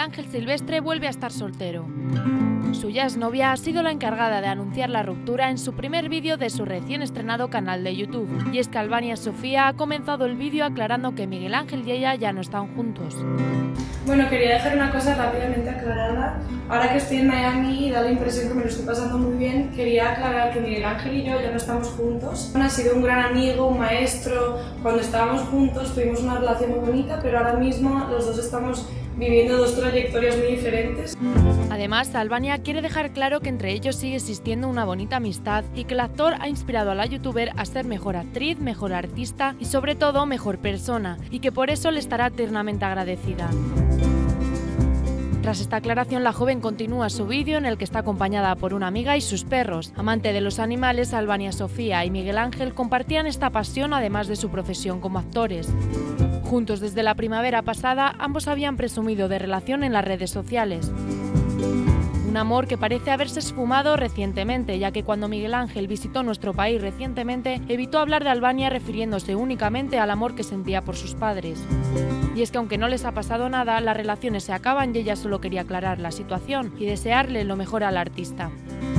Ángel Silvestre vuelve a estar soltero. Su ya exnovia ha sido la encargada de anunciar la ruptura en su primer vídeo de su recién estrenado canal de YouTube. Y es que Albania Sofía ha comenzado el vídeo aclarando que Miguel Ángel y ella ya no están juntos. Bueno, quería dejar una cosa rápidamente aclarada. Ahora que estoy en Miami y da la impresión que me lo estoy pasando muy bien, quería aclarar que Miguel Ángel y yo ya no estamos juntos. Ha sido un gran amigo, un maestro. Cuando estábamos juntos tuvimos una relación muy bonita, pero ahora mismo los dos estamos viviendo dos trayectorias muy diferentes. Además, Albania quiere dejar claro que entre ellos sigue existiendo una bonita amistad y que el actor ha inspirado a la youtuber a ser mejor actriz, mejor artista y sobre todo mejor persona, y que por eso le estará eternamente agradecida. Tras esta aclaración, la joven continúa su vídeo en el que está acompañada por una amiga y sus perros. Amante de los animales, Albania Sofía y Miguel Ángel compartían esta pasión además de su profesión como actores. Juntos desde la primavera pasada, ambos habían presumido de relación en las redes sociales. Un amor que parece haberse esfumado recientemente, ya que cuando Miguel Ángel visitó nuestro país recientemente, evitó hablar de Albania refiriéndose únicamente al amor que sentía por sus padres. Y es que aunque no les ha pasado nada, las relaciones se acaban y ella solo quería aclarar la situación y desearle lo mejor al artista.